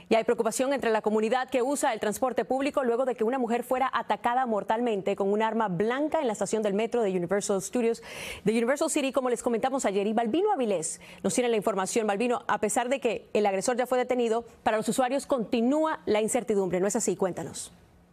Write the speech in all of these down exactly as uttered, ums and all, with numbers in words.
Y hay preocupación entre la comunidad que usa el transporte público luego de que una mujer fuera atacada mortalmente con un arma blanca en la estación del metro de Universal Studios de Universal City, como les comentamos ayer. Y Balbino Avilés nos tiene la información. Balbino, a pesar de que el agresor ya fue detenido, para los usuarios continúa la incertidumbre. ¿No es así? Cuéntanos.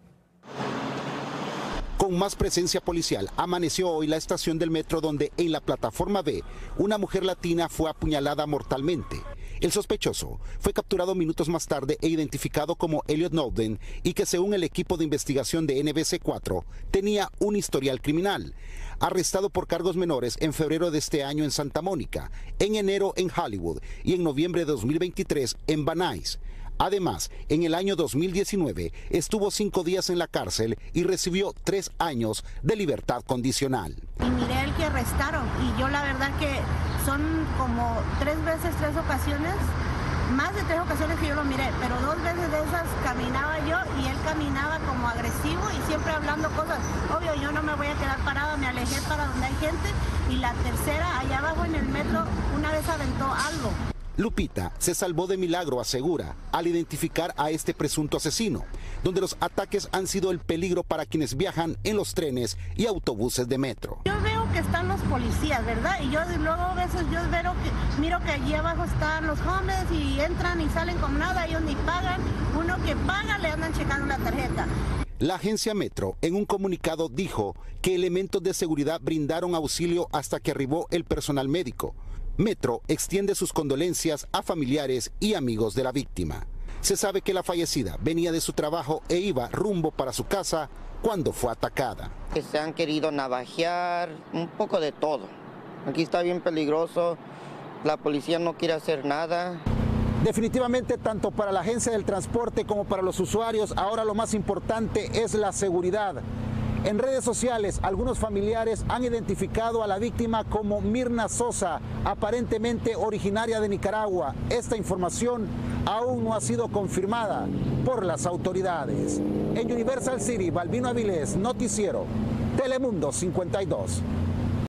Con más presencia policial, amaneció hoy la estación del metro donde en la plataforma B una mujer latina fue apuñalada mortalmente. El sospechoso fue capturado minutos más tarde e identificado como Elliot Nowden y que según el equipo de investigación de N B C cuatro tenía un historial criminal. Arrestado por cargos menores en febrero de este año en Santa Mónica, en enero en Hollywood y en noviembre de dos mil veintitrés en Van Nuys. Además, en el año dos mil diecinueve estuvo cinco días en la cárcel y recibió tres años de libertad condicional. Y miré el que arrestaron y yo la verdad que son como tres veces, tres ocasiones, más de tres ocasiones que yo lo miré, pero dos veces de esas caminaba yo y él caminaba como agresivo y siempre hablando cosas. Obvio, yo no me voy a quedar parada, me alejé para donde hay gente y la tercera, allá abajo en el metro, una vez aventó algo. Lupita se salvó de milagro, asegura, al identificar a este presunto asesino, donde los ataques han sido el peligro para quienes viajan en los trenes y autobuses de metro. Yo veo que están los policías, ¿verdad? Y yo luego a veces yo veo que, miro que allí abajo están los hombres y entran y salen como nada, ellos ni pagan, uno que paga le andan checando la tarjeta. La agencia Metro en un comunicado dijo que elementos de seguridad brindaron auxilio hasta que arribó el personal médico. Metro extiende sus condolencias a familiares y amigos de la víctima. Se sabe que la fallecida venía de su trabajo e iba rumbo para su casa cuando fue atacada. Que se han querido navajear, un poco de todo. Aquí está bien peligroso, la policía no quiere hacer nada. Definitivamente, tanto para la agencia del transporte como para los usuarios, ahora lo más importante es la seguridad. En redes sociales, algunos familiares han identificado a la víctima como Mirna Sosa, aparentemente originaria de Nicaragua. Esta información aún no ha sido confirmada por las autoridades. En Universal City, Balbino Avilés, Noticiero, Telemundo cincuenta y dos.